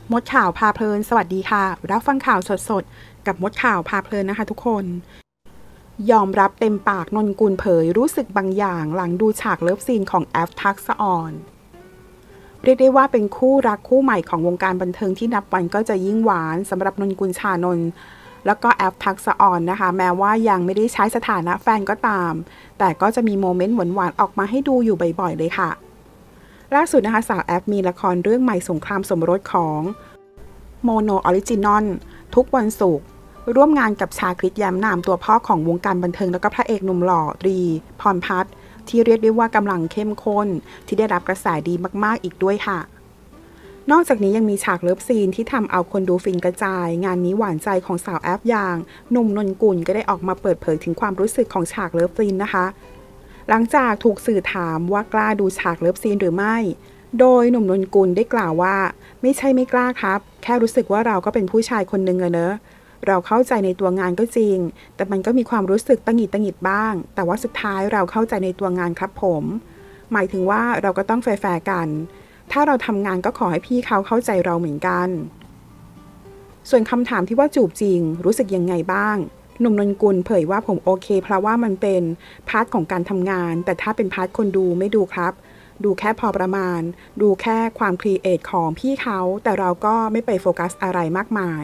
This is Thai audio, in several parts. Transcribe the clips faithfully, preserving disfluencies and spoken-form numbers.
มดข่าวพาเพลินสวัสดีค่ะรับฟังข่าวสดๆกับมดข่าวพาเพลินนะคะทุกคนยอมรับเต็มปากนนกุลเผยรู้สึกบางอย่างหลังดูฉากเลิฟซีนของแอฟทักษะอ่อนเรียกได้ว่าเป็นคู่รักคู่ใหม่ของวงการบันเทิงที่นับวันก็จะยิ่งหวานสำหรับนนกุลชานนท์แล้วก็แอฟทักษะอ่อนนะคะแม้ว่ายังไม่ได้ใช้สถานะแฟนก็ตามแต่ก็จะมีโมเมนต์หวานๆออกมาให้ดูอยู่บ่อยๆเลยค่ะล่าสุดนะคะสาวแอฟมีละครเรื่องใหม่สงครามสมรสของโมโนออริจินอลทุกวันศุกร์ร่วมงานกับชาคริตแย้มนามตัวพ่อของวงการบันเทิงแล้วก็พระเอกหนุ่มหล่อตรีพรพัฒน์ที่เรียกได้ว่ากำลังเข้มข้นที่ได้รับกระแสดีมากๆอีกด้วยค่ะนอกจากนี้ยังมีฉากเลิฟซีนที่ทำเอาคนดูฟินกระจายงานนี้หวานใจของสาวแอฟอย่างหนุ่มนนกุลก็ได้ออกมาเปิดเผยถึงความรู้สึกของฉากเลิฟซีนนะคะหลังจากถูกสื่อถามว่ากล้าดูฉากเลิฟซีนหรือไม่โดยหนุ่มนนกุลได้กล่าวว่าไม่ใช่ไม่กล้าครับแค่รู้สึกว่าเราก็เป็นผู้ชายคนหนึ่งอะเนอะเราเข้าใจในตัวงานก็จริงแต่มันก็มีความรู้สึกตังหิดตังหิดบ้างแต่ว่าสุดท้ายเราเข้าใจในตัวงานครับผมหมายถึงว่าเราก็ต้องแฟร์ๆกันถ้าเราทำงานก็ขอให้พี่เขาเข้าใจเราเหมือนกันส่วนคำถามที่ว่าจูบจริงรู้สึกยังไงบ้างหนุ่มนนกุลเผยว่าผมโอเคเพราะว่ามันเป็นพาร์ทของการทำงานแต่ถ้าเป็นพาร์ทคนดูไม่ดูครับดูแค่พอประมาณดูแค่ความครีเอทของพี่เขาแต่เราก็ไม่ไปโฟกัสอะไรมากมาย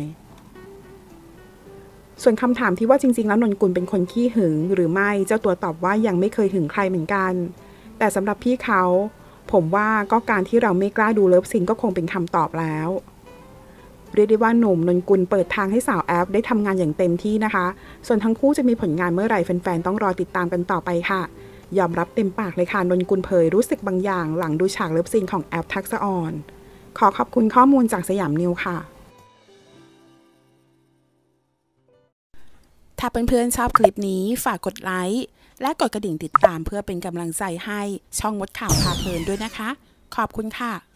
ส่วนคำถามที่ว่าจริงๆแล้วนนกุลเป็นคนขี้หึงหรือไม่เจ้าตัวตอบว่ายังไม่เคยหึงใครเหมือนกันแต่สำหรับพี่เขาผมว่าก็การที่เราไม่กล้าดูเลิฟซีนก็คงเป็นคำตอบแล้วเรียกได้ว่าหนุ่มนนกุลเปิดทางให้สาวแอฟได้ทำงานอย่างเต็มที่นะคะส่วนทั้งคู่จะมีผลงานเมื่อไหร่แฟนๆต้องรอติดตามกันต่อไปค่ะยอมรับเต็มปากเลยค่ะนนกุลเผยรู้สึกบางอย่างหลังดูฉากเลิฟซีนของแอฟทักษะอ่อนขอขอบคุณข้อมูลจากสยามนิวค่ะถ้าเพื่อนๆชอบคลิปนี้ฝากกดไลค์และกดกระดิ่งติดตามเพื่อเป็นกำลังใจให้ช่องมดข่าวพาเพลินด้วยนะคะขอบคุณค่ะ